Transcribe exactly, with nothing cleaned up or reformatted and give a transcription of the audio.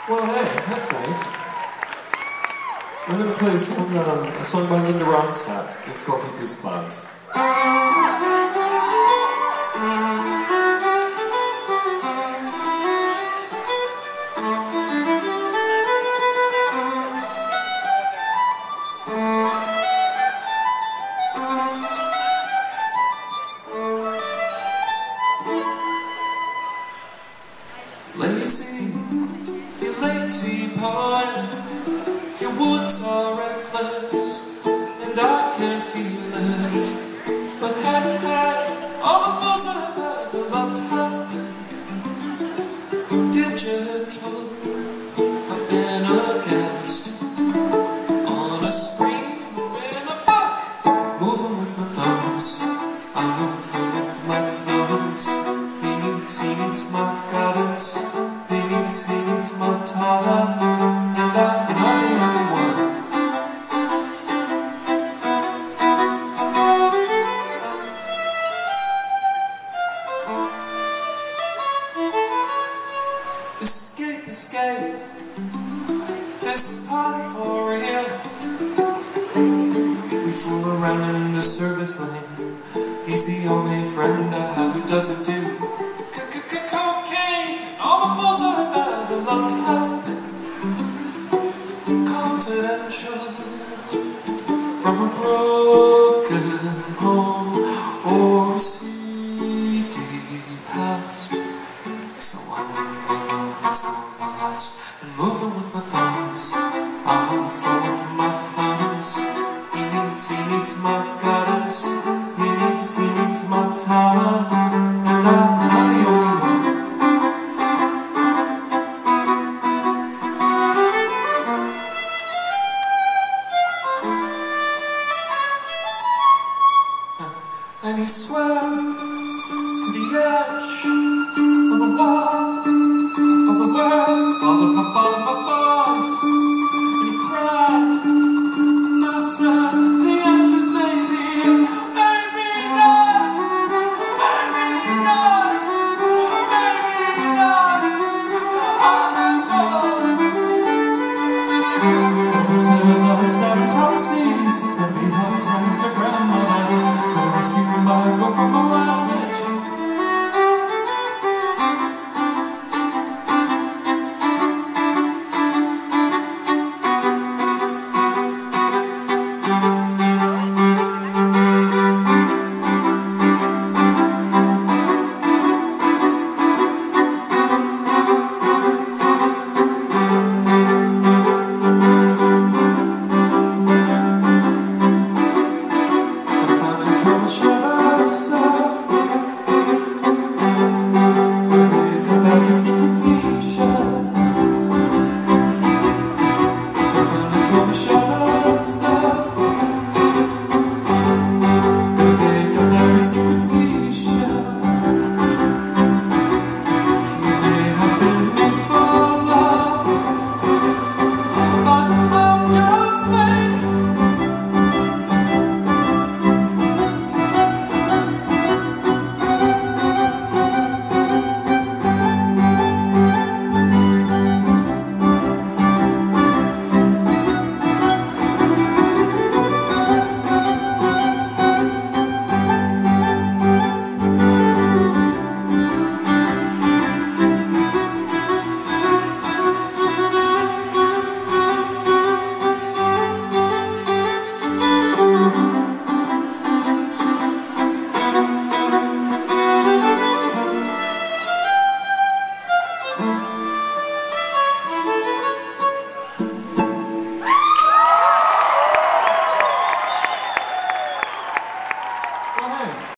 Well, hey, that's nice. I'm gonna play a song, um, a song by Linda Ronstadt. It's called Poos Clouds. Lazy, you lazy poet, your woods are reckless, and I can't feel it. But had had all the buzz I've ever loved have been digital. I've been a guest on a screen in a book, moving with my thumbs. I'm moving with my thumbs. He needs, he needs my guidance. He needs, he needs my talent, and I'm not the only one. Escape, escape, this time for real. We fool around in the service lane. He's the only friend I have who doesn't do cocaine. All the balls I've ever loved have been confidential from a broken home or seedy past. So I know what's going to last. And moving with my thumbs, I'm moving with my thumbs. He needs, he needs my guidance. He needs, he needs my talent, and I'm not the only one. And he swam to the edge of the wall of the world.